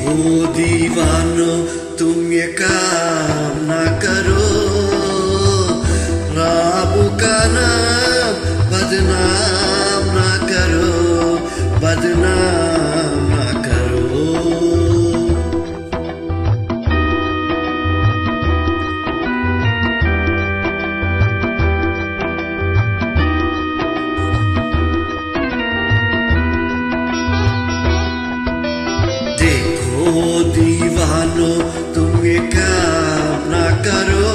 देखो दीवानो तुम ये काम ना करो, रब का नाम बदनाम ना करो, बदनाम ना करो। देखो दीवानो तुम ये काम ना करो,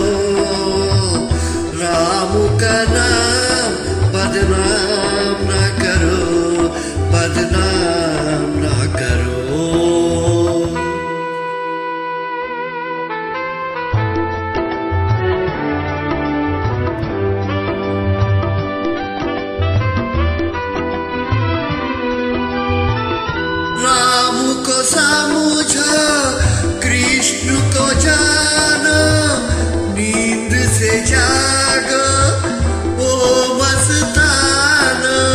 राम का नाम बदनाम ना करो, बदनाम ना करो। राम को समझो, कृष्ण को जानो, नींद से जागो ओ मस्तानो।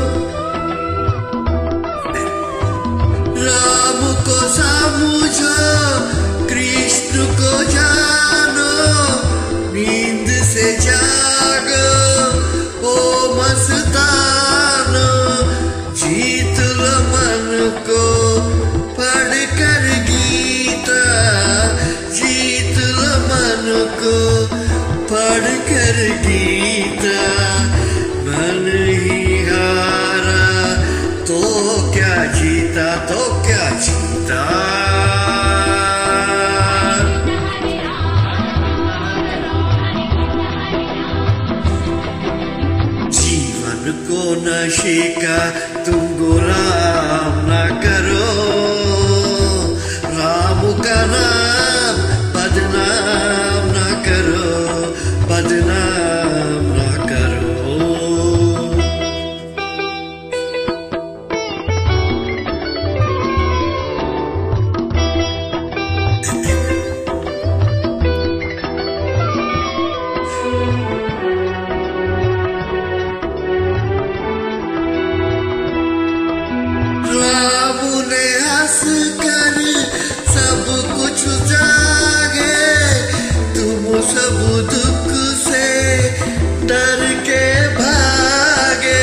राम को समझो, कृष्ण को जानो, नींद से जागो ओ मस्तानो। जीत लो मन को पढ़कर गीता, जीत लो मन को पढ़कर गीता। मन ही हारा तो क्या जीता, तो क्या जीता। जीवन को नशे का तुम गुलाम ना करो, राम का नाम बदनाम ना करो, बदनाम ना करो। राम ने हंस कर सब कुछ जागे, तुम सब दुख से डर के भागे।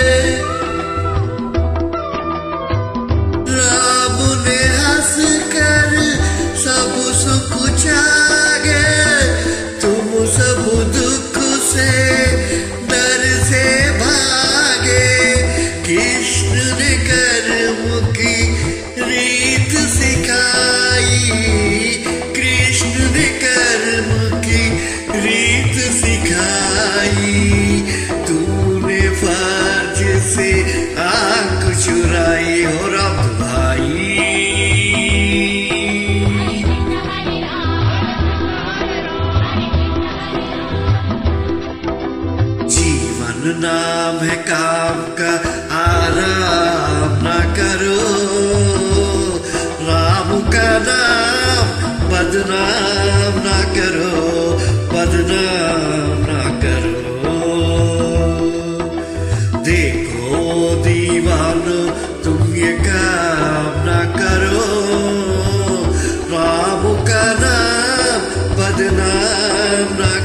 राम ने हंस कर सब सुख जागे, तुम सब दुख से डर से भागे। कृष्ण ने कर्म की रीत सिखाई, कृष्ण ने कर्म की रीत सिखाई। तूने फर्ज से आंख चुराई हो रब भाई। जीवन नाम है काम का, आराम ना करो, राम का नाम बदनाम ना करो, बदनाम ना करो। देखो दीवानो तुम ये काम ना करो, राम का नाम बदनाम ना